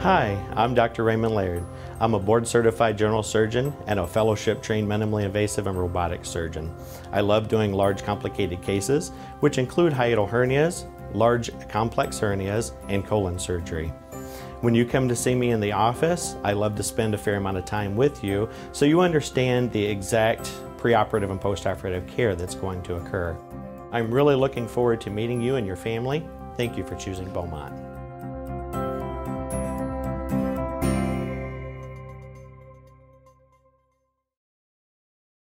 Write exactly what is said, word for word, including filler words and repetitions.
Hi, I'm Doctor Raymond Laird. I'm a board-certified general surgeon and a fellowship-trained minimally invasive and robotic surgeon. I love doing large complicated cases, which include hiatal hernias, large complex hernias, and colon surgery. When you come to see me in the office, I love to spend a fair amount of time with you so you understand the exact preoperative and postoperative care that's going to occur. I'm really looking forward to meeting you and your family. Thank you for choosing Beaumont.